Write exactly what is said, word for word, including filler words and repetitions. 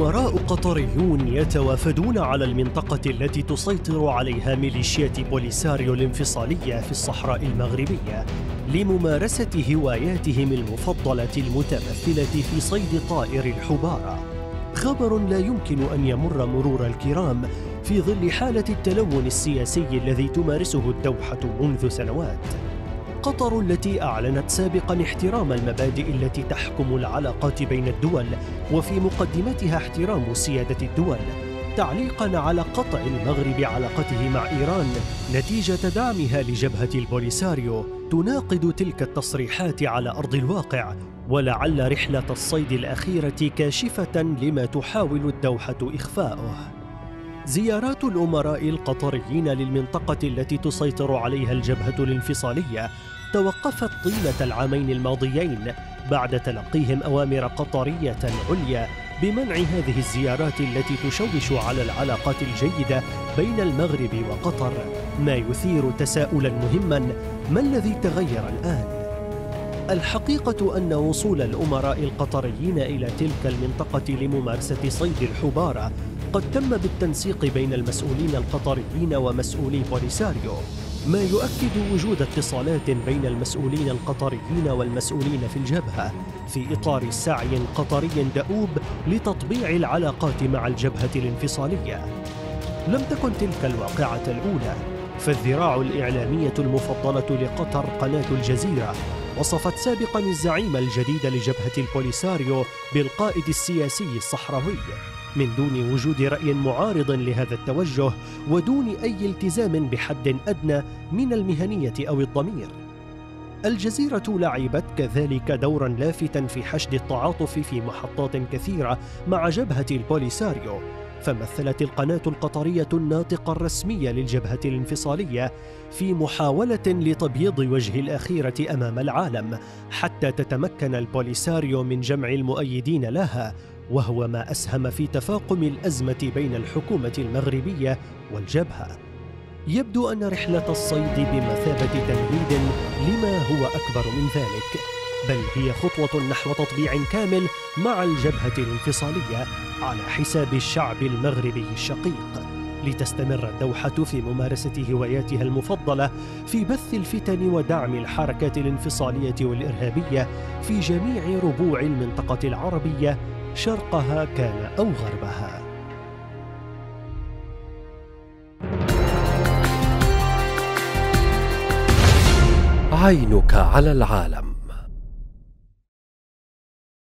أمراء قطريون يتوافدون على المنطقة التي تسيطر عليها ميليشيات بوليساريو الانفصالية في الصحراء المغربية لممارسة هواياتهم المفضلة المتمثلة في صيد طائر الحبارة. خبر لا يمكن أن يمر مرور الكرام في ظل حالة التلون السياسي الذي تمارسه الدوحة منذ سنوات. قطر التي أعلنت سابقاً احترام المبادئ التي تحكم العلاقات بين الدول وفي مقدمتها احترام سيادة الدول، تعليقاً على قطع المغرب علاقته مع إيران نتيجة دعمها لجبهة البوليساريو، تناقض تلك التصريحات على أرض الواقع، ولعل رحلة الصيد الأخيرة كاشفة لما تحاول الدوحة إخفاؤه. زيارات الأمراء القطريين للمنطقة التي تسيطر عليها الجبهة الانفصالية توقفت طيلة العامين الماضيين بعد تلقيهم أوامر قطرية عليا بمنع هذه الزيارات التي تشوش على العلاقات الجيدة بين المغرب وقطر، ما يثير تساؤلاً مهماً: ما الذي تغير الآن؟ الحقيقة أن وصول الأمراء القطريين إلى تلك المنطقة لممارسة صيد الحبارة قد تم بالتنسيق بين المسؤولين القطريين ومسؤولي بوليساريو، ما يؤكد وجود اتصالات بين المسؤولين القطريين والمسؤولين في الجبهة في إطار سعي قطري دؤوب لتطبيع العلاقات مع الجبهة الانفصالية. لم تكن تلك الواقعة الأولى، فالذراع الإعلامية المفضلة لقطر قناة الجزيرة وصفت سابقاً الزعيم الجديد لجبهة البوليساريو بالقائد السياسي الصحراوي، من دون وجود رأي معارض لهذا التوجه ودون أي التزام بحد أدنى من المهنية أو الضمير. الجزيرة لعبت كذلك دوراً لافتاً في حشد التعاطف في محطات كثيرة مع جبهة البوليساريو، فمثلت القناة القطرية الناطق الرسمي للجبهة الانفصالية في محاولة لتبييض وجه الأخيرة أمام العالم حتى تتمكن البوليساريو من جمع المؤيدين لها، وهو ما أسهم في تفاقم الأزمة بين الحكومة المغربية والجبهة. يبدو أن رحلة الصيد بمثابة تمهيد لما هو أكبر من ذلك، بل هي خطوة نحو تطبيع كامل مع الجبهة الانفصالية على حساب الشعب المغربي الشقيق، لتستمر الدوحة في ممارسة هواياتها المفضلة في بث الفتن ودعم الحركات الانفصالية والإرهابية في جميع ربوع المنطقة العربية، شرقها كان أو غربها. عينك على العالم.